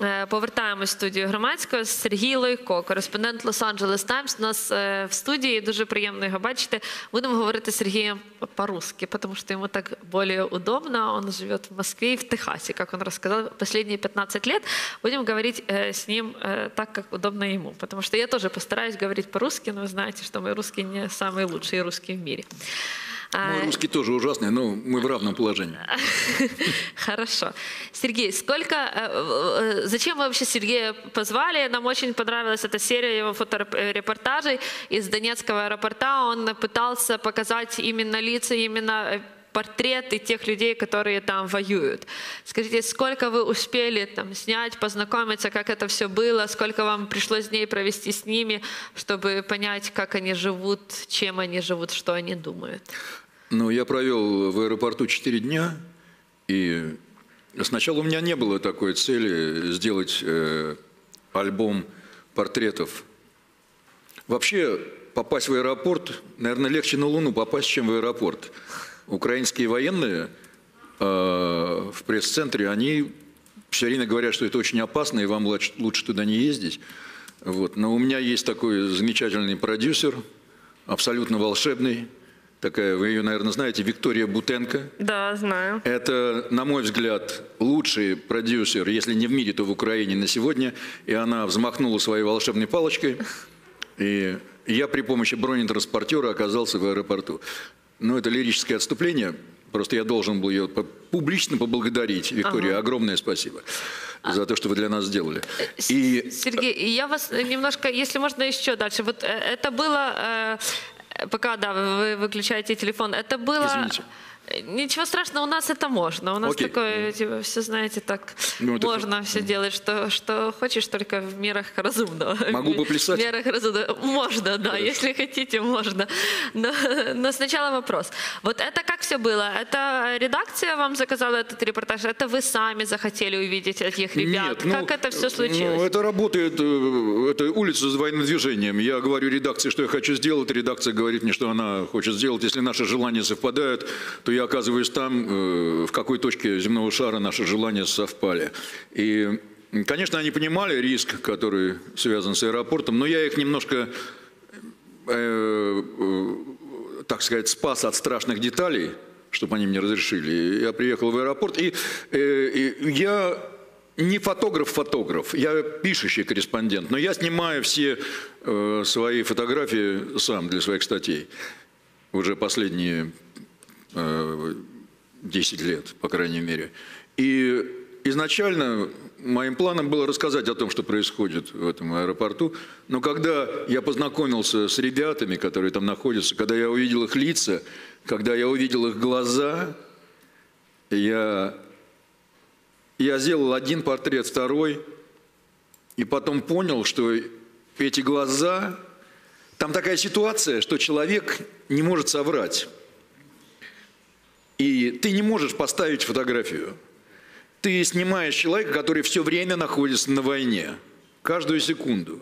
повертаємось в студію громадського. Сергій Лойко, кореспондент Лос-Анджелес Таймс, у нас в студії. Дуже приємно його бачити. Будемо говорити з Сергієм по-русски, тому що йому так більш удобно. Он живет в Москве и в Техасе, как он рассказал, последние 15 лет. Будем говорить с ним так, как удобно ему. Потому что я тоже постараюсь говорить по-русски, но вы знаете, что мой русский не самый лучший русский в мире. Мой русский тоже ужасный, но мы в равном положении. Хорошо. Сергей, зачем вы вообще Сергея позвали? Нам очень понравилась эта серия его фоторепортажей из Донецкого аэропорта. Он пытался показать именно лица, именно портреты тех людей, которые там воюют. Скажите, сколько вы успели там снять, познакомиться, как это все было, сколько вам пришлось дней провести с ними, чтобы понять, как они живут, чем они живут, что они думают? Ну, я провел в аэропорту 4 дня, и сначала у меня не было такой цели сделать альбом портретов. Вообще, попасть в аэропорт, наверное, легче на Луну попасть, чем в аэропорт. Украинские военные в пресс-центре, они все время говорят, что это очень опасно, и вам лучше туда не ездить. Вот. Но у меня есть такой замечательный продюсер, абсолютно волшебный. Такая, вы ее, наверное, знаете, Виктория Бутенко. Да, знаю. Это, на мой взгляд, лучший продюсер, если не в мире, то в Украине на сегодня. И она взмахнула своей волшебной палочкой, и я при помощи бронетранспортера оказался в аэропорту. Но это лирическое отступление. Просто я должен был ее публично поблагодарить. Виктория, огромное спасибо за то, что вы для нас сделали. Сергей, я вас немножко, если можно, еще дальше. Вот это было... Пока, да, вы выключаете телефон. Это было... Извините. Ничего страшного, у нас это можно. У нас такое, типа, все, знаете, так, можно все делать, что хочешь, только в мерах разумного. Могу поплясать? В мерах разумного. Можно, да, если хотите, можно. Но сначала вопрос. Вот это как все было? Это редакция вам заказала этот репортаж? Это вы сами захотели увидеть этих ребят? Нет, как это все случилось? Это работает, это улица с двойным движением. Я говорю редакции, что я хочу сделать, редакция говорит мне, что она хочет сделать. Если наши желания совпадают, то я оказываюсь там, в какой точке земного шара наши желания совпали. И, конечно, они понимали риск, который связан с аэропортом, но я их немножко, так сказать, спас от страшных деталей, чтобы они мне разрешили. Я приехал в аэропорт, и я не фотограф, я пишущий корреспондент, но я снимаю все свои фотографии сам для своих статей. Уже последние 10 лет, по крайней мере. И изначально моим планом было рассказать о том, что происходит в этом аэропорту. Но когда я познакомился с ребятами, которые там находятся, когда я увидел их лица, когда я увидел их глаза, я сделал один портрет, второй, и потом понял, что эти глаза... Там такая ситуация, что человек не может соврать. И ты не можешь поставить фотографию. Ты снимаешь человека, который все время находится на войне. Каждую секунду.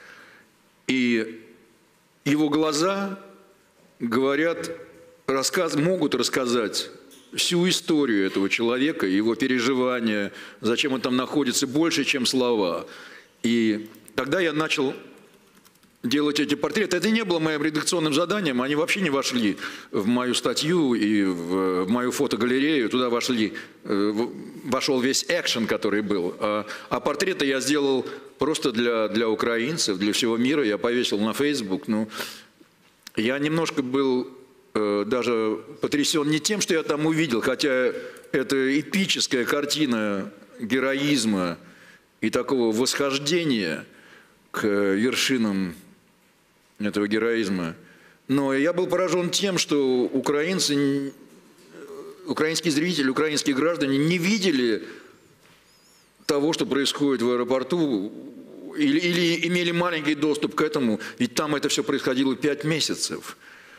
И его глаза говорят, могут рассказать всю историю этого человека, его переживания, зачем он там находится, больше, чем слова. И тогда я начал делать эти портреты. Это не было моим редакционным заданием, они вообще не вошли в мою статью и в мою фотогалерею. Туда вошел весь экшен, который был. А портреты я сделал просто для украинцев, для всего мира. Я повесил на Facebook. Ну, я немножко был даже потрясен не тем, что я там увидел, хотя это эпическая картина героизма и такого восхождения к вершинам этого героизма. Но я был поражен тем, что украинские зрители, украинские граждане не видели того, что происходит в аэропорту, или имели маленький доступ к этому, ведь там это все происходило 5 месяцев.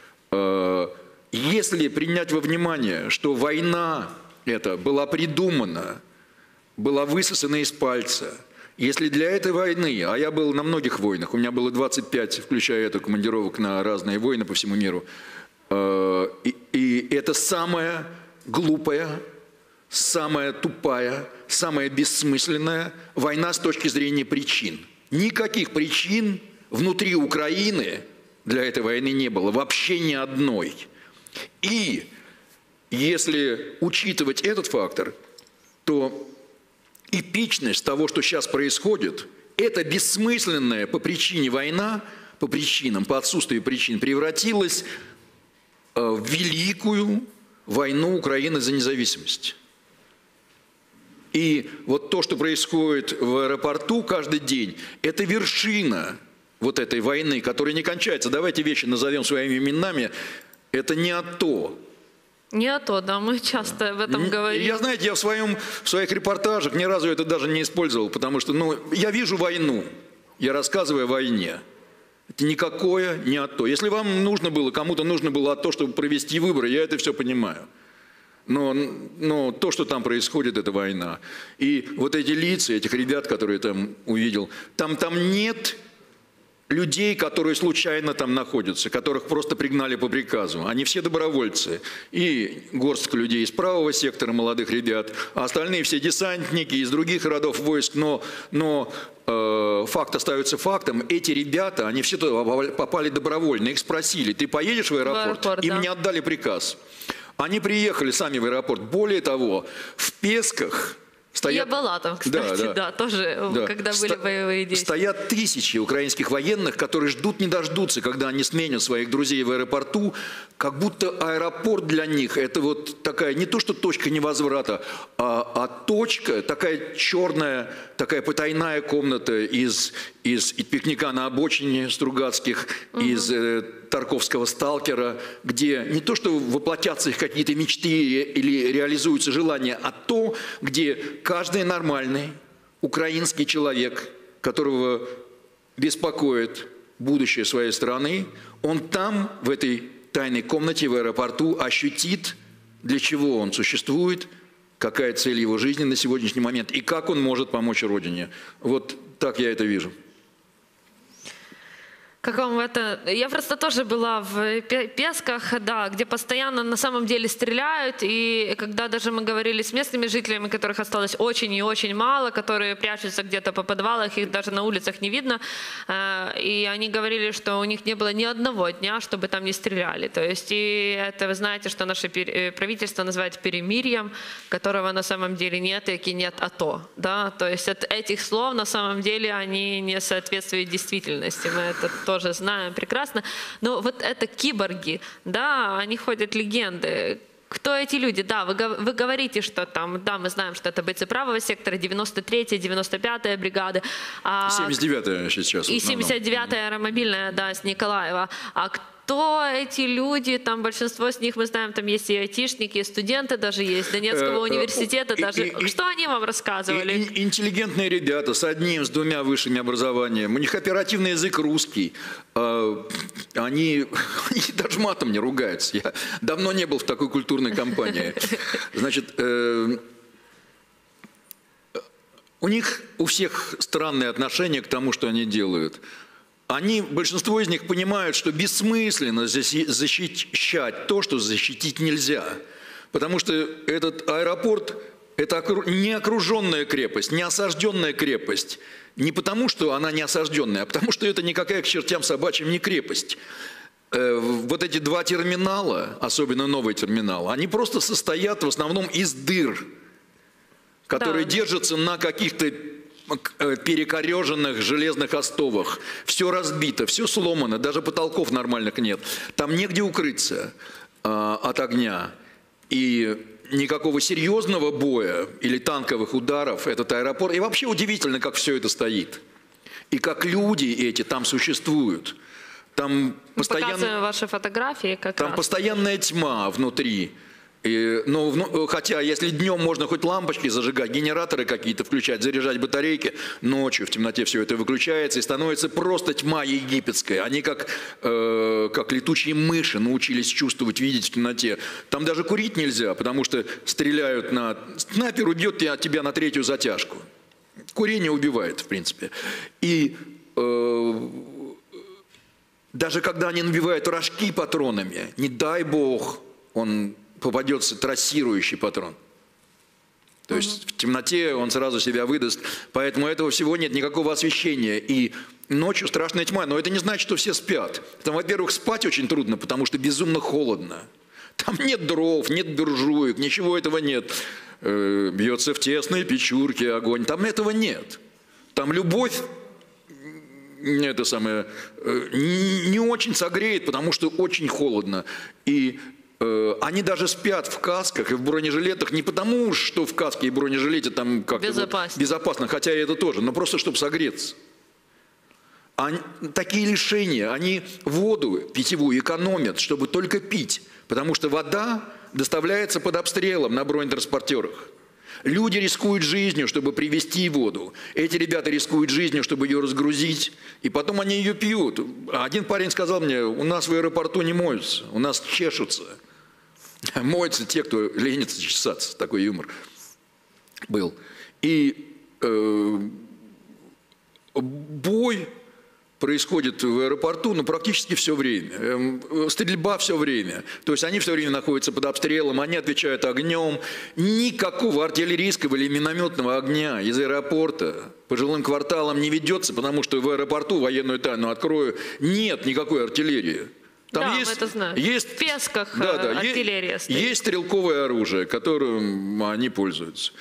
Если принять во внимание, что война эта была придумана, была высосана из пальца, если для этой войны, а я был на многих войнах, у меня было 25, включая эту, командировок на разные войны по всему миру, и это самая глупая, самая тупая, самая бессмысленная война с точки зрения причин. Никаких причин внутри Украины для этой войны не было, вообще ни одной. И если учитывать этот фактор, то эпичность того, что сейчас происходит, это бессмысленная по причине война, по причинам, по отсутствию причин, превратилась в великую войну Украины за независимость. И вот то, что происходит в аэропорту каждый день, это вершина вот этой войны, которая не кончается. Давайте вещи назовем своими именами. Это не АТО. Не АТО, да, мы часто об этом говорим. Я, знаете, я в своих репортажах ни разу это даже не использовал, потому что, я вижу войну, я рассказываю о войне. Это никакое не АТО. Если вам нужно было, кому-то нужно было АТО, чтобы провести выборы, я это все понимаю. Но то, что там происходит, это война. И вот эти лица, этих ребят, которые я там увидел, там нет людей, которые случайно там находятся, которых просто пригнали по приказу. Они все добровольцы. И горстка людей из правого сектора, молодых ребят, а остальные все десантники из других родов войск. Но факт остается фактом. Эти ребята, они все туда попали добровольно. Их спросили: ты поедешь в аэропорт? Им да. не отдали приказ. Они приехали сами в аэропорт. Более того, в Песках стоят... Я была там, кстати, да, тоже, когда были боевые действия. Стоят тысячи украинских военных, которые ждут не дождутся, когда они сменят своих друзей в аэропорту, как будто аэропорт для них – это вот такая, не то что точка невозврата, а точка, такая черная, такая потайная комната из пикника на обочине Стругацких, из Тарковского «Сталкера», где не то что воплотятся их какие-то мечты или реализуются желания, а то, где каждый нормальный украинский человек, которого беспокоит будущее своей страны, он там, в этой тайной комнате в аэропорту, ощутит, для чего он существует, какая цель его жизни на сегодняшний момент и как он может помочь Родине. Вот так я это вижу. Как вам это? Я просто тоже была в Песках, да, где постоянно на самом деле стреляют, и когда даже мы говорили с местными жителями, которых осталось очень и очень мало, которые прячутся где-то по подвалах, их даже на улицах не видно, и они говорили, что у них не было ни одного дня, чтобы там не стреляли. То есть, и это вы знаете, что наше правительство называет перемирьем, которого на самом деле нет, и нет АТО, да, то есть от этих слов на самом деле они не соответствуют действительности, мы это тоже знаем прекрасно. Но вот это киборги, да, они ходят легенды. Кто эти люди? Да, вы говорите, что там, да, мы знаем, что это бойцы правого сектора, 93-я, 95-я бригады. 79-я сейчас. И 79-я аэромобильная, да, с Николаева. А кто эти люди? Там большинство с них, мы знаем, там есть и айтишники, и студенты даже есть, Донецкого университета даже. Что они вам рассказывали? Интеллигентные ребята с одним, с двумя высшими образованиями. У них оперативный язык русский. Они даже матом не ругаются. Я давно не был в такой культурной компании. Значит, у них у всех странные отношения к тому, что они делают. Большинство из них понимают, что бессмысленно защищать то, что защитить нельзя. Потому что этот аэропорт – это не окруженная крепость, не осажденная крепость. Не потому, что она не осажденная, а потому, что это никакая к чертям собачьим не крепость. Вот эти два терминала, особенно новый терминал, они просто состоят в основном из дыр, которые держатся на каких-то перекореженных железных остовах. Все разбито, все сломано, даже потолков нормальных нет. Там негде укрыться от огня. И никакого серьезного боя или танковых ударов этот аэропорт. И вообще удивительно, как все это стоит. И как люди эти там существуют. Там показываем ваши фотографии там постоянная тьма внутри. Хотя, если днем можно хоть лампочки зажигать, генераторы какие-то включать, заряжать батарейки, ночью в темноте все это выключается и становится просто тьма египетская. Они как летучие мыши научились чувствовать, видеть в темноте. Там даже курить нельзя, потому что стреляют снайпер убьет тебя на третью затяжку. Курение убивает, в принципе. И даже когда они набивают рожки патронами, не дай бог, попадется трассирующий патрон. То есть в темноте он сразу себя выдаст. Поэтому этого всего нет, никакого освещения. И ночью страшная тьма. Но это не значит, что все спят. Там, во-первых, спать очень трудно, потому что безумно холодно. Там нет дров, нет буржуек, ничего этого нет. Бьется в тесной печурке огонь. Там этого нет. Там любовь это самое, не очень согреет, потому что очень холодно. И они даже спят в касках и в бронежилетах не потому, что в каске и бронежилете там как-то безопасно, хотя и это тоже, но просто чтобы согреться. Такие лишения, они воду питьевую экономят, чтобы только пить, потому что вода доставляется под обстрелом на бронетранспортерах. Люди рискуют жизнью, чтобы привезти воду. Эти ребята рискуют жизнью, чтобы ее разгрузить, и потом они ее пьют. Один парень сказал мне, у нас в аэропорту не моются, у нас чешутся. Моются те, кто ленится чесаться. Такой юмор был. И бой происходит в аэропорту, ну, практически все время. Стрельба все время. То есть они все время находятся под обстрелом, они отвечают огнем. Никакого артиллерийского или минометного огня из аэропорта по жилым кварталам не ведется, потому что в аэропорту, военную тайну открою, нет никакой артиллерии. Там да, есть, мы это знаем. Есть, в Песках артиллерия стоит. Есть стрелковое оружие, которым они пользуются.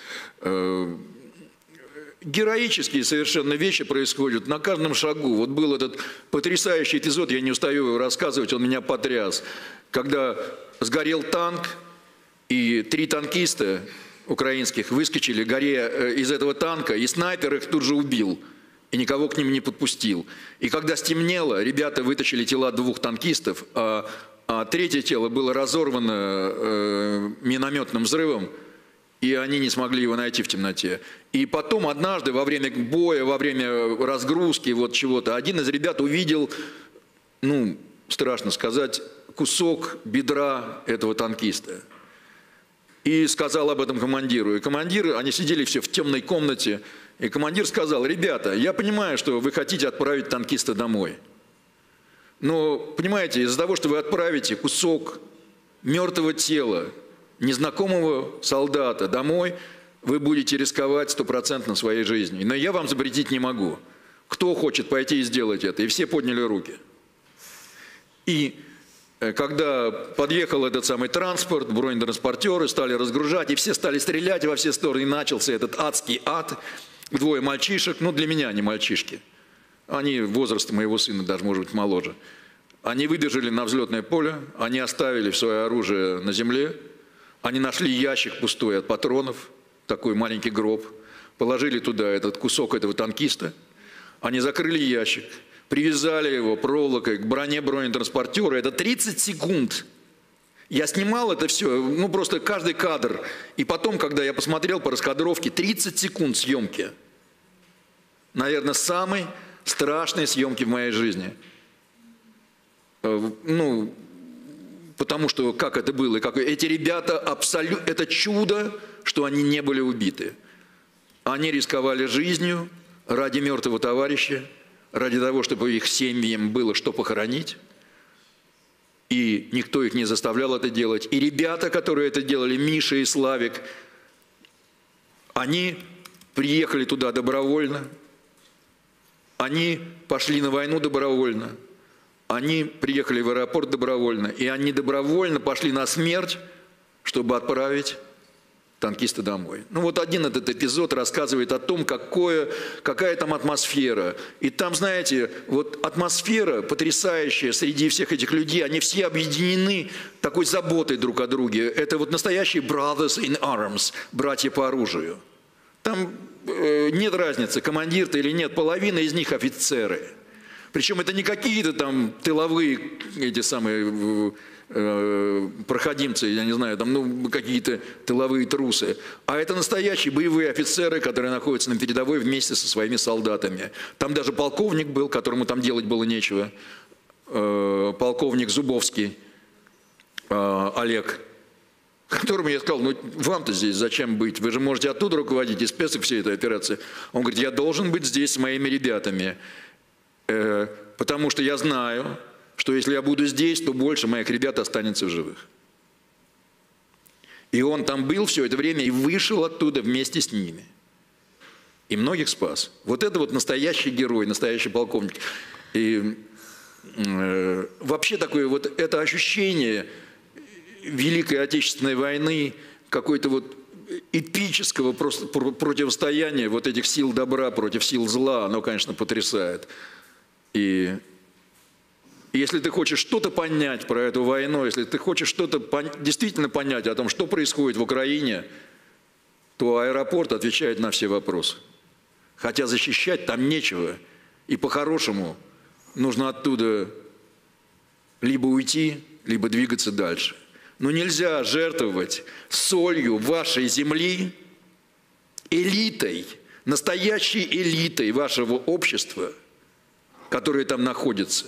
Героические совершенно вещи происходят на каждом шагу. Вот был этот потрясающий эпизод, я не устаю его рассказывать, он меня потряс. Когда сгорел танк, и 3 танкиста украинских выскочили горе из этого танка, и снайпер их тут же убил, и никого к ним не подпустил. И когда стемнело, ребята вытащили тела 2 танкистов, а 3-е тело было разорвано минометным взрывом, и они не смогли его найти в темноте. И потом однажды во время боя, во время разгрузки вот чего-то, один из ребят увидел, ну, страшно сказать, кусок бедра этого танкиста. И сказал об этом командиру. И командир, они сидели все в темной комнате, и командир сказал, ребята, я понимаю, что вы хотите отправить танкиста домой. Но, понимаете, из-за того, что вы отправите кусок мертвого тела, незнакомого солдата домой, вы будете рисковать 100% своей жизнью. Но я вам запретить не могу. Кто хочет пойти и сделать это? И все подняли руки. И когда подъехал этот самый транспорт, бронетранспортеры стали разгружать, и все стали стрелять во все стороны, и начался этот адский ад. 2 мальчишек, ну для меня они мальчишки. Они возраста моего сына, даже может быть моложе. Они выбежали на взлетное поле, они оставили свое оружие на земле. Они нашли ящик пустой от патронов, такой маленький гроб, положили туда этот кусок этого танкиста, они закрыли ящик, привязали его проволокой к броне бронетранспортера, это 30 секунд. Я снимал это все, ну просто каждый кадр, и потом, когда я посмотрел по раскадровке, 30 секунд съемки. Наверное, самой страшной съемки в моей жизни. Ну, потому что как это было, и как эти ребята абсолютно, это чудо, что они не были убиты. Они рисковали жизнью ради мертвого товарища, ради того, чтобы их семьям было что похоронить. И никто их не заставлял это делать. И ребята, которые это делали, Миша и Славик, они приехали туда добровольно, они пошли на войну добровольно. Они приехали в аэропорт добровольно, и они добровольно пошли на смерть, чтобы отправить танкиста домой. Ну вот один этот эпизод рассказывает о том, какая там атмосфера. И там, знаете, вот атмосфера потрясающая среди всех этих людей, они все объединены такой заботой друг о друге. Это вот настоящие brothers in arms, братья по оружию. Там нет разницы, командир ты или нет, половина из них офицеры. Причем это не какие-то там тыловые, эти самые проходимцы, я не знаю, там, ну, какие-то тыловые трусы. А это настоящие боевые офицеры, которые находятся на передовой вместе со своими солдатами. Там даже полковник был, которому там делать было нечего. Полковник Зубовский Олег, которому я сказал, ну вам-то здесь зачем быть? Вы же можете оттуда руководить, из Песок всей этой операции. Он говорит, я должен быть здесь с моими ребятами. Потому что я знаю, что если я буду здесь, то больше моих ребят останется в живых. И он там был все это время и вышел оттуда вместе с ними. И многих спас. Вот это вот настоящий герой, настоящий полковник. И вообще такое вот это ощущение Великой Отечественной войны, какой-то вот эпического просто противостояния вот этих сил добра против сил зла, оно, конечно, потрясает. И если ты хочешь что-то понять про эту войну, если ты хочешь что-то действительно понять о том, что происходит в Украине, то аэропорт отвечает на все вопросы. Хотя защищать там нечего. И по-хорошему нужно оттуда либо уйти, либо двигаться дальше. Но нельзя жертвовать солью вашей земли, элитой, настоящей элитой вашего общества, которая там находится,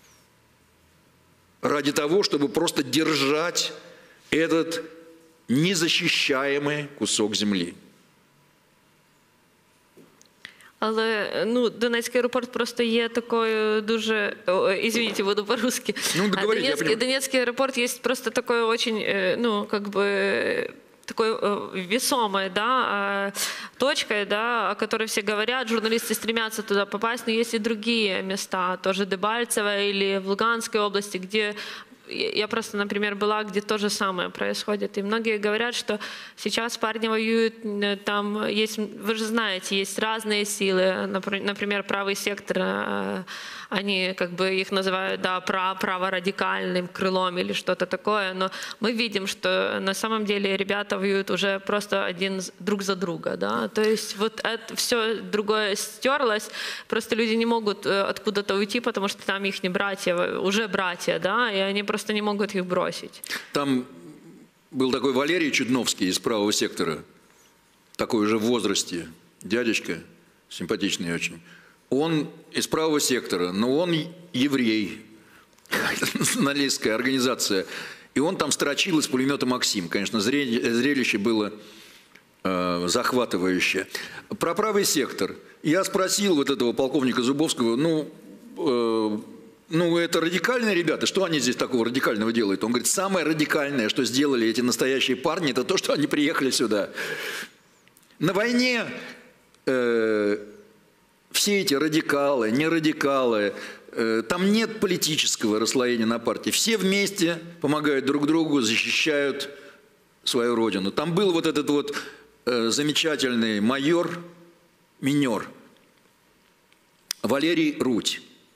ради того, чтобы просто держать этот незащищаемый кусок земли. Але Донецький аеропорт просто є такою дуже... Извините, буду по-русски. Донецкий аэропорт есть просто такой очень, такой весомой, точкой, о которой все говорят, журналисты стремятся туда попасть, но есть и другие места, тоже Дебальцево или в Луганской области, где... Я просто, например, была, где то же самое происходит. И многие говорят, что сейчас парни воюют, там есть, вы же знаете, есть разные силы. Например, правый сектор, они как бы их называют, праворадикальным крылом или что-то такое. Но мы видим, что на самом деле ребята воюют уже просто друг за друга. Да? То есть вот это все другое стерлось. Просто люди не могут откуда-то уйти, потому что там их братья, уже братья, да, и они просто не могут их бросить. Там был такой Валерий Чудновский из правого сектора, такой уже в возрасте, дядечка, симпатичный очень. Он из правого сектора, но он еврей, националистская организация. И он там строчил из пулемета «Максим». Конечно, зрелище было захватывающее. Про правый сектор. Я спросил вот этого полковника Зубовского, это радикальные ребята, что они здесь такого радикального делают? Он говорит, самое радикальное, что сделали эти настоящие парни, это то, что они приехали сюда. На войне все эти радикалы, не радикалы, там нет политического расслоения на партии. Все вместе помогают друг другу, защищают свою родину. Там был вот этот вот замечательный минер Валерий Руть.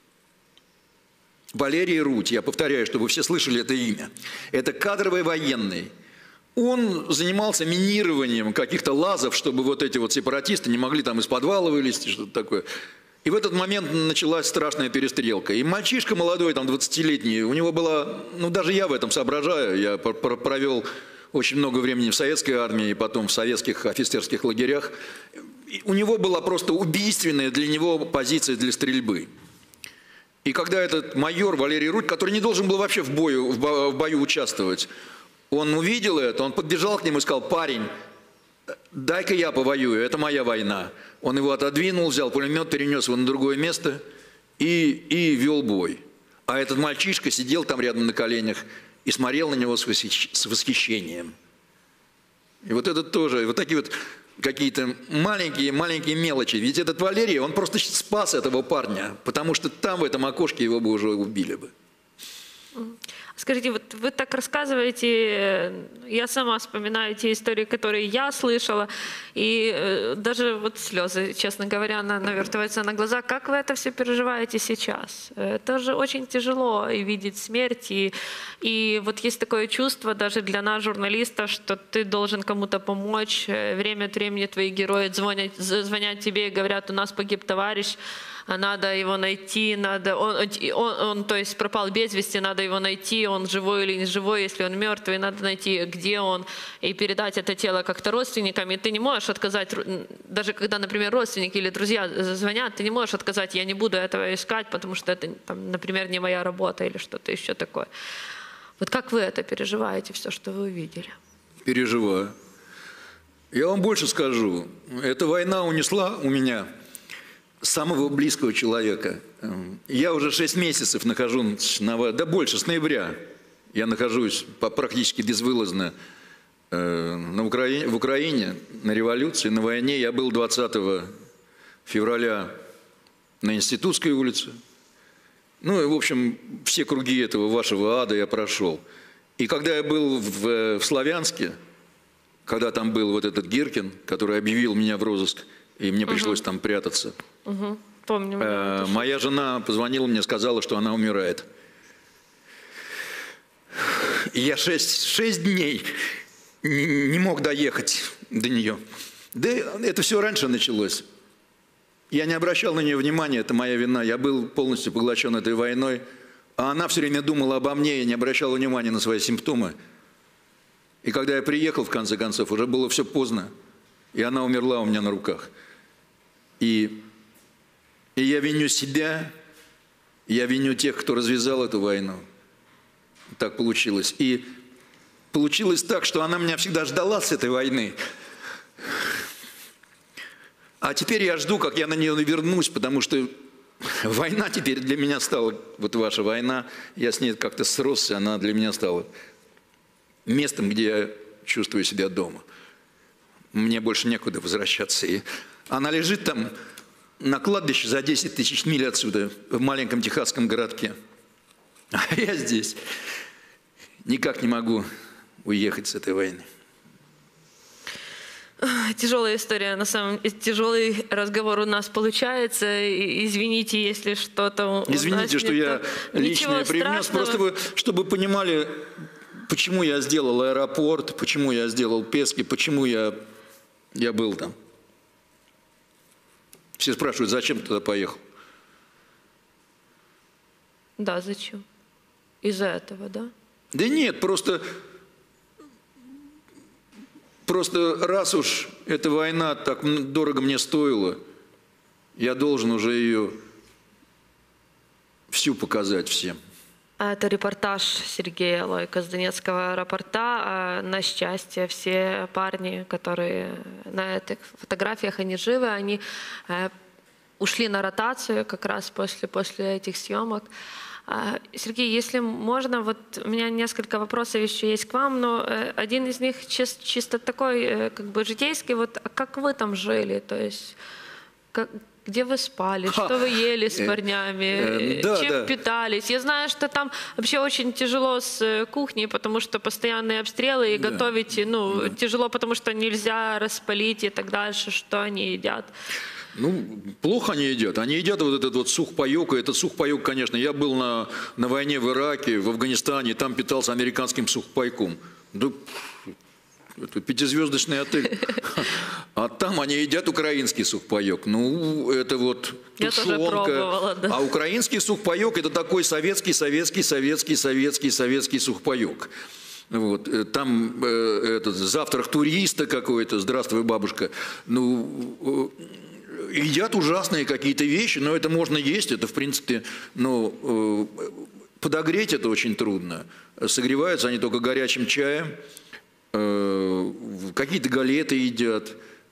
Валерий Руть, я повторяю, чтобы все слышали это имя. Это кадровый военный. Он занимался минированием каких-то лазов, чтобы вот эти вот сепаратисты не могли там из подвала вылезти, что-то такое. И в этот момент началась страшная перестрелка. И мальчишка молодой, там 20-летний, у него была, даже я в этом соображаю, я провел очень много времени в советской армии, и потом в советских офицерских лагерях. И у него была просто убийственная для него позиция для стрельбы. И когда этот майор Валерий Руть, который не должен был вообще в бою участвовать, он увидел это, он подбежал к нему и сказал, парень, дай-ка я повоюю, это моя война. Он его отодвинул, взял пулемет, перенес его на другое место и вел бой. А этот мальчишка сидел там рядом на коленях и смотрел на него с восхищением. И вот это тоже, вот такие вот какие-то маленькие мелочи. Ведь этот Валерий, он просто спас этого парня, потому что там в этом окошке его бы уже убили бы. Скажите, вот вы так рассказываете, я сама вспоминаю те истории, которые я слышала, и даже вот слезы, честно говоря, навертываются на глаза. Как вы это все переживаете сейчас? Это же очень тяжело и видеть смерть, и вот есть такое чувство даже для нас, журналистов, что ты должен кому-то помочь. Время от времени твои герои звонят тебе и говорят, у нас погиб товарищ, надо его найти, он, то есть пропал без вести, надо его найти, он живой или не живой, если он мертвый, надо найти, где он, и передать это тело как-то родственникам. И ты не можешь отказать, даже когда, например, родственники или друзья звонят, ты не можешь отказать, я не буду этого искать, потому что это, там, например, не моя работа или что-то еще такое. Вот как вы это переживаете, все, что вы увидели? Переживаю. Я вам больше скажу. Эта война унесла у меня самого близкого человека. Я уже 6 месяцев нахожусь, больше, с ноября я нахожусь практически безвылазно В Украине, на революции, на войне я был 20 февраля на Институтской улице. Ну и, в общем, все круги этого вашего ада я прошел. И когда я был в Славянске, когда там был вот этот Гиркин, который объявил меня в розыск, и мне пришлось там прятаться, Помню. моя жена позвонила мне, сказала, что она умирает. И я 6 дней не мог доехать до нее. Да это все раньше началось. Я не обращал на нее внимания, это моя вина. Я был полностью поглощен этой войной. А она все время думала обо мне и не обращала внимания на свои симптомы. И когда я приехал, в конце концов, уже было все поздно. И она умерла у меня на руках. И я виню себя, я виню тех, кто развязал эту войну. Так получилось. И получилось так, что она меня всегда ждала с этой войны. А теперь я жду, как я на нее вернусь, потому что война теперь для меня стала, вот ваша война, я с ней как-то сросся, она для меня стала местом, где я чувствую себя дома. Мне больше некуда возвращаться. И она лежит там на кладбище за 10 тысяч миль отсюда, в маленьком техасском городке. А я здесь никак не могу уехать с этой войны. Тяжелая история, на самом деле, тяжелый разговор у нас получается. Извините, если что-то... Извините, что я личное привнес. Просто вы, чтобы понимали, почему я сделал аэропорт, почему я сделал Пески, почему я был там. Все спрашивают, зачем ты туда поехал? Да, зачем? Из-за этого, да? Да нет, просто раз уж эта война так дорого мне стоила, я должен уже ее всю показать всем. Это репортаж Сергея Лойко с Донецкого аэропорта. На счастье, все парни, которые на этих фотографиях, они живы, они ушли на ротацию как раз после этих съемок. Сергей, если можно, вот у меня несколько вопросов еще есть к вам, но один из них чисто такой, как бы житейский. Вот как вы там жили? То есть где вы спали, что вы ели с парнями, чем питались? Я знаю, что там вообще очень тяжело с кухней, потому что постоянные обстрелы, и готовить тяжело, потому что нельзя распалить и так дальше, что они едят. Ну, плохо они едят. Они едят вот этот вот сухпайок. И этот сухпайок, конечно, я был на войне в Ираке, в Афганистане, там питался американским сухпайком. Да, это 5-звездочный отель. А там они едят украинский сухпайок. Ну, это вот тушенка. Я тоже пробовала, да. А украинский сухпайок – это такой советский сухпайок. Вот. Там этот завтрак туриста какой-то, здравствуй, бабушка. Ну, едят ужасные какие-то вещи, но это можно есть, это в принципе, подогреть это очень трудно. Согреваются они только горячим чаем, какие-то галеты едят.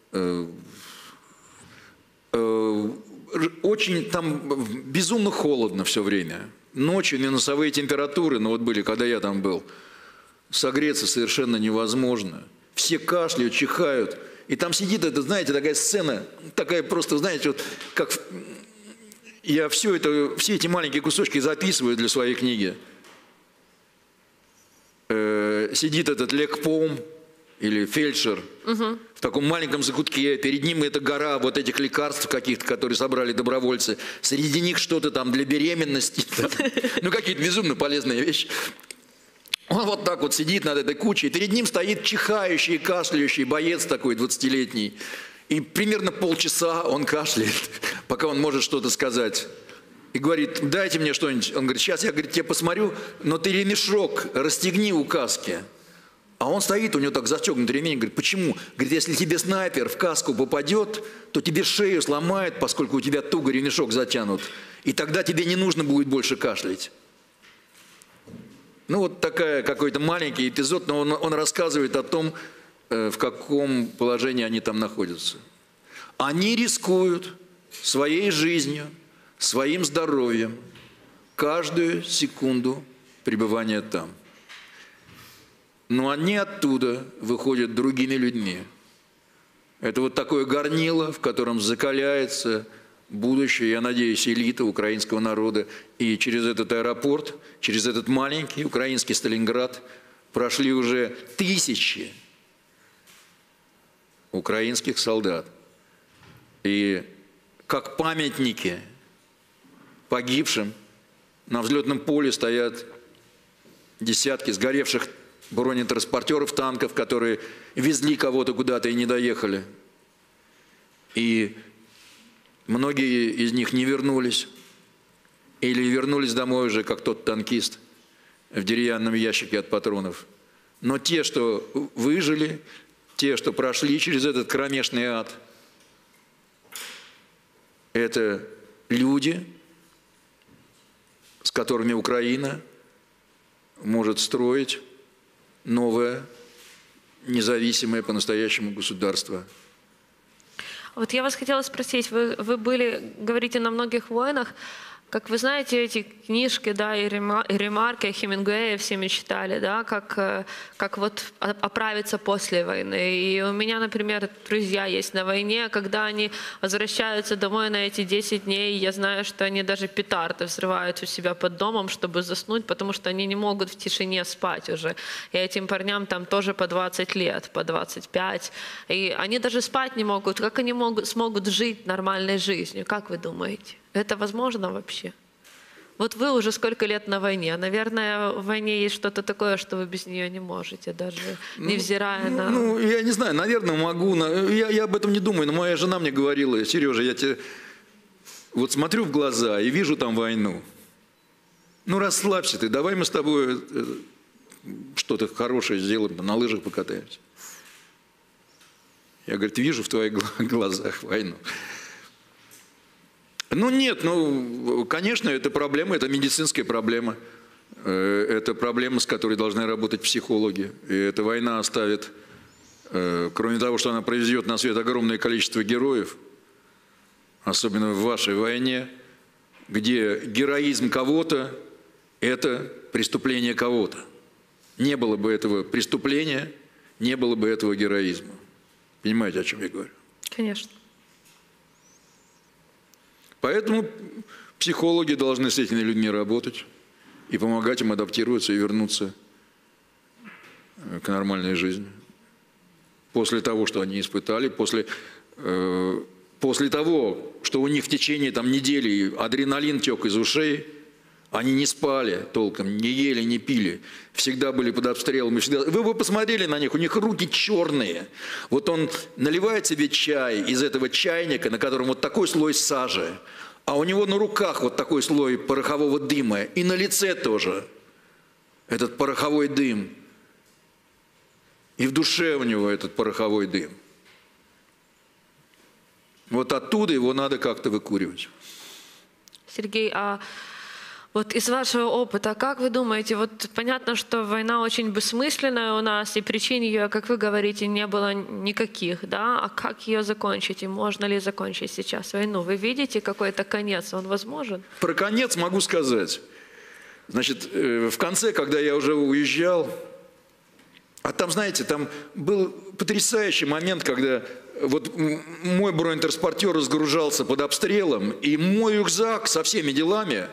Очень там безумно холодно все время. Ночью минусовые температуры, вот были, когда я там был, согреться совершенно невозможно. Все кашляют, чихают. И там сидит, это, знаете, такая сцена, такая просто, знаете, вот как я все эти маленькие кусочки записываю для своей книги. Сидит этот лекпом или фельдшер в таком маленьком закутке, перед ним эта гора вот этих лекарств каких-то, которые собрали добровольцы, среди них что-то там для беременности, какие-то безумно полезные вещи. Он вот так вот сидит над этой кучей, перед ним стоит чихающий, кашляющий боец такой 20-летний. И примерно полчаса он кашляет, пока он может что-то сказать. И говорит, дайте мне что-нибудь. Он говорит, сейчас я тебе посмотрю, но ты ремешок расстегни у каски. А он стоит, у него так застегнут ремень, говорит, почему? Говорит, если тебе снайпер в каску попадет, то тебе шею сломает, поскольку у тебя туго ремешок затянут. И тогда тебе не нужно будет больше кашлять. Ну, вот такой какой-то маленький эпизод, но он рассказывает о том, в каком положении они там находятся. Они рискуют своей жизнью, своим здоровьем каждую секунду пребывания там. но они оттуда выходят другими людьми. Это вот такое горнило, в котором закаляется будущее, я надеюсь, элита украинского народа. И через этот аэропорт, через этот маленький украинский Сталинград прошли уже тысячи украинских солдат. И как памятники погибшим на взлетном поле стоят десятки сгоревших бронетранспортеров, танков, которые везли кого-то куда-то и не доехали. И многие из них не вернулись. Или вернулись домой уже, как тот танкист в деревянном ящике от патронов. Но те, что выжили, те, что прошли через этот кромешный ад, это люди, с которыми Украина может строить новое, независимое по-настоящему государство. Вот я вас хотела спросить, вы были, говорите, на многих войнах. Как вы знаете, эти книжки, да, и ремарки Хемингуэя все мы читали, да, как вот оправиться после войны. И у меня, например, друзья есть на войне, когда они возвращаются домой на эти 10 дней, я знаю, что они даже петарды взрывают у себя под домом, чтобы заснуть, потому что они не могут в тишине спать уже. И этим парням там тоже по 20 лет, по 25. И они даже спать не могут. Как они смогут жить нормальной жизнью? Как вы думаете? Это возможно вообще? Вот вы уже сколько лет на войне. Наверное, в войне есть что-то такое, что вы без нее не можете, даже невзирая на... Ну, я не знаю, наверное, могу. Я об этом не думаю, но моя жена мне говорила: Сережа, я тебе вот смотрю в глаза и вижу там войну. Ну, расслабься ты, давай мы с тобой что-то хорошее сделаем, на лыжах покатаемся. Я, говорит, вижу в твоих глазах войну. Ну нет, ну, конечно, это проблема, это медицинская проблема. Это проблема, с которой должны работать психологи. И эта война оставит, кроме того, что она произведет на свет огромное количество героев, особенно в вашей войне, где героизм кого-то – это преступление кого-то. Не было бы этого преступления, не было бы этого героизма. Понимаете, о чем я говорю? Конечно. Поэтому психологи должны с этими людьми работать и помогать им адаптироваться и вернуться к нормальной жизни. После того, что они испытали, после того, что у них в течение недели адреналин тек из ушей, они не спали толком, не ели, не пили, всегда были под обстрелом. Вы бы посмотрели на них, у них руки черные. Вот он наливает себе чай из этого чайника, на котором вот такой слой сажи, а у него на руках вот такой слой порохового дыма, и на лице тоже этот пороховой дым. И в душе у него этот пороховой дым. Вот оттуда его надо как-то выкуривать. Сергей, а вот из вашего опыта, как вы думаете, вот понятно, что война очень бессмысленная у нас, и причин ее, как вы говорите, не было никаких, да? А как ее закончить, и можно ли закончить сейчас войну? Вы видите какой-то конец, он возможен? Про конец могу сказать. Значит, в конце, когда я уже уезжал, а там, знаете, там был потрясающий момент, когда вот мой бронетранспортер разгружался под обстрелом, и мой рюкзак со всеми делами,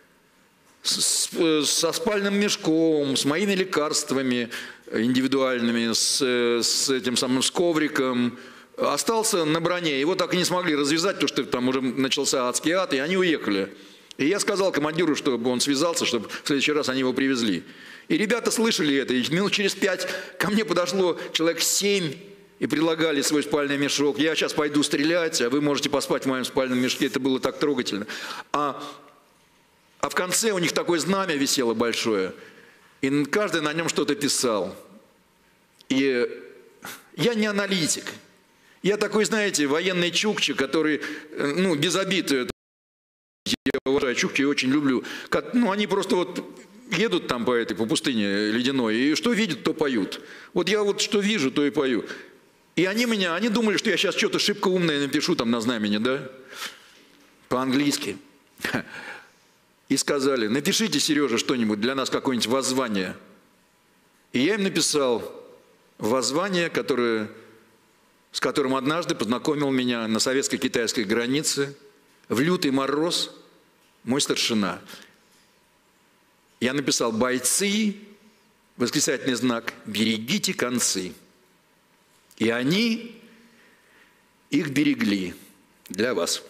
со спальным мешком, с моими лекарствами индивидуальными, с этим самым с ковриком, остался на броне. Его так и не смогли развязать, потому что там уже начался адский ад, и они уехали. И я сказал командиру, чтобы он связался, чтобы в следующий раз они его привезли. И ребята слышали это, и минут через 5 ко мне подошло человек 7 и предлагали свой спальный мешок. Я сейчас пойду стрелять, а вы можете поспать в моем спальном мешке. Это было так трогательно. А в конце у них такое знамя висело большое, и каждый на нем что-то писал. И я не аналитик. Я такой, знаете, военный чукча, который, ну, без обид, я уважаю чукчи и очень люблю. Ну, они просто вот едут там по пустыне ледяной, и что видят, то поют. Вот я вот что вижу, то и пою. И они думали, что я сейчас что-то шибко умное напишу там на знамени, да? По-английски. И сказали: напишите, Сережа, что-нибудь для нас, какое-нибудь воззвание. И я им написал воззвание, с которым однажды познакомил меня на советско-китайской границе в лютый мороз мой старшина. Я написал: бойцы, восклицательный знак, берегите концы. И они их берегли для вас.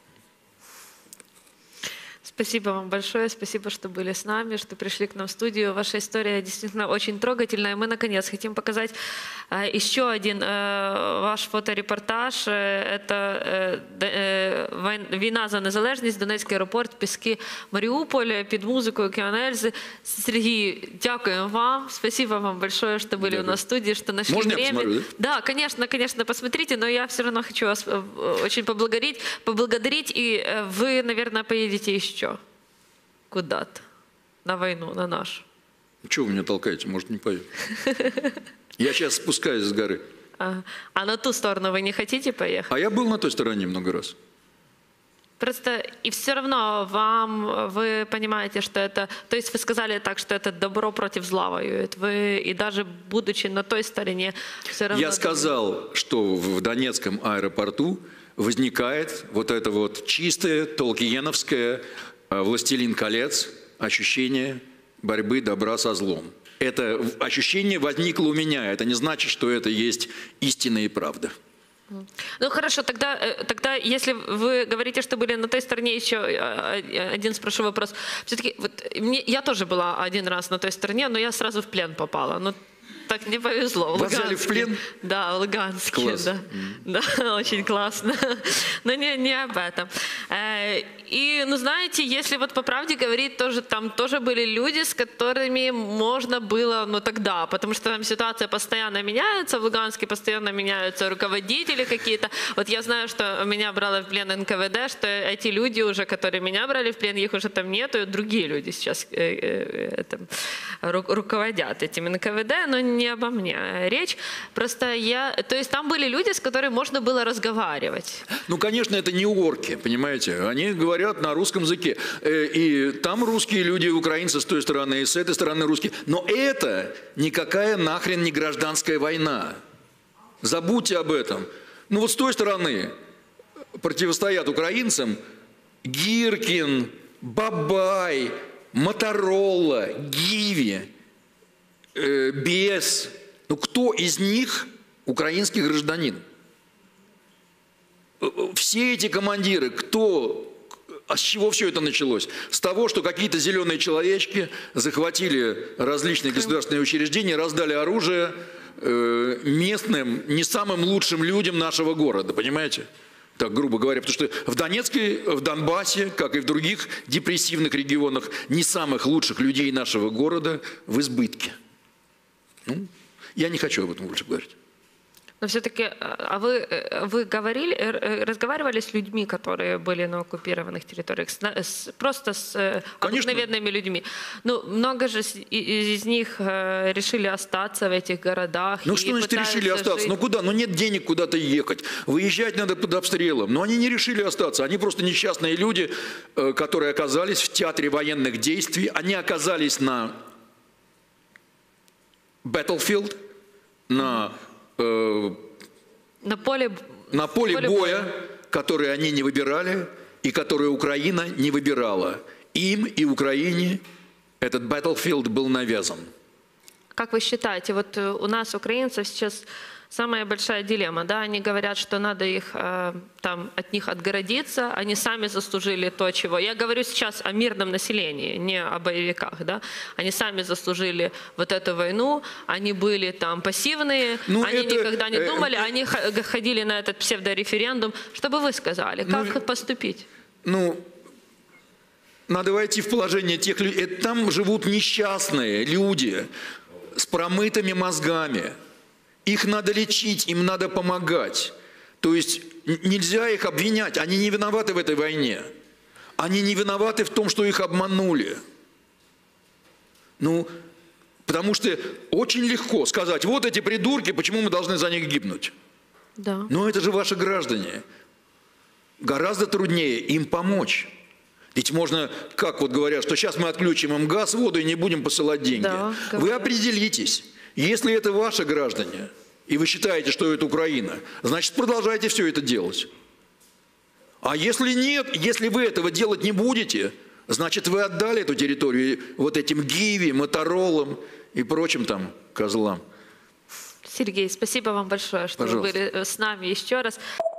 Спасибо вам большое, спасибо, что были с нами, что пришли к нам в студию. Ваша история действительно очень трогательная. Мы, наконец, хотим показать еще один ваш фоторепортаж. Это «Війна за незалежність», Донецький аеропорт, Піски, Маріуполь, під музику «Океан Ельзи». Сергей, дякуем вам, спасибо вам большое, что были у нас в студии, что нашли время. Можно я посмотрю, да? Да, конечно, посмотрите, но я все равно хочу вас очень поблагодарить, и вы, наверное, поедете еще куда-то на войну, на нашу. Чего вы меня толкаете? Может, не поеду. Я сейчас спускаюсь с горы. А на ту сторону вы не хотите поехать? А я был на той стороне много раз. Просто и все равно вы понимаете, что это... То есть вы сказали так, что это добро против зла воюет. Вы, и даже будучи на той стороне, все равно... Я сказал, что в Донецком аэропорту возникает вот это вот чистое, толкиеновское «Властелин колец» ощущение борьбы добра со злом. Это ощущение возникло у меня. Это не значит, что это есть истина и правда. Ну хорошо, тогда если вы говорите, что были на той стороне, еще один спрошу вопрос. Все-таки я тоже была один раз на той стороне, но я сразу в плен попала. Ну, так не повезло. Вас взяли в плен? Да, в Луганске. Класс. Да, очень классно. Но не об этом. И, ну знаете, если вот по правде говорить, там тоже были люди, с которыми можно было, ну тогда, потому что там ситуация постоянно меняется, в Луганске постоянно меняются руководители какие-то. Вот я знаю, что меня брало в плен НКВД, что эти люди уже, которые меня брали в плен, их уже там нету, и другие люди сейчас руководят этим НКВД, но не обо мне речь. Просто то есть там были люди, с которыми можно было разговаривать. Ну, конечно, это не орки, понимаете? Они говорят на русском языке. И там русские люди, украинцы с той стороны, и с этой стороны русские. Но это никакая нахрен не гражданская война. Забудьте об этом. Ну, вот с той стороны противостоят украинцам Гиркин, Бабай, Моторолла, Гиви, Бес. Ну, кто из них украинский гражданин? Все эти командиры, а с чего все это началось? С того, что какие-то зеленые человечки захватили различные государственные учреждения, раздали оружие местным, не самым лучшим людям нашего города, понимаете? Так, грубо говоря, потому что в Донецке, в Донбассе, как и в других депрессивных регионах, не самых лучших людей нашего города в избытке. Ну, я не хочу об этом больше говорить. Но все-таки, а вы разговаривали с людьми, которые были на оккупированных территориях, просто с обыкновенными людьми? Ну, много же из них решили остаться в этих городах. Ну, что значит решили остаться? Ну, куда? Ну, нет денег куда-то ехать. Выезжать надо под обстрелом. Но они не решили остаться. Они просто несчастные люди, которые оказались в театре военных действий. Они оказались на battlefield, на поле боя, которое они не выбирали и которое Украина не выбирала. Им и Украине этот battlefield был навязан. Как вы считаете, вот у нас, украинцев, сейчас самая большая дилемма, да? Они говорят, что надо от них отгородиться, они сами заслужили то, чего. Я говорю сейчас о мирном населении, не о боевиках, да? Они сами заслужили вот эту войну, они были там пассивные, они никогда не думали, они ходили на этот псевдореферендум. Что бы вы сказали, как поступить? Ну, надо войти в положение тех людей. Там живут несчастные люди с промытыми мозгами. Их надо лечить, им надо помогать. То есть нельзя их обвинять. Они не виноваты в этой войне. Они не виноваты в том, что их обманули. Ну, потому что очень легко сказать, вот эти придурки, почему мы должны за них гибнуть? Да. Но это же ваши граждане. Гораздо труднее им помочь. Ведь можно, как вот говорят, что сейчас мы отключим им газ, воду и не будем посылать деньги. Да, вы определитесь. Если это ваши граждане, и вы считаете, что это Украина, значит, продолжайте все это делать. А если нет, если вы этого делать не будете, значит, вы отдали эту территорию вот этим Гиви, Моторолам и прочим там козлам. Сергей, спасибо вам большое, что вы были с нами еще раз.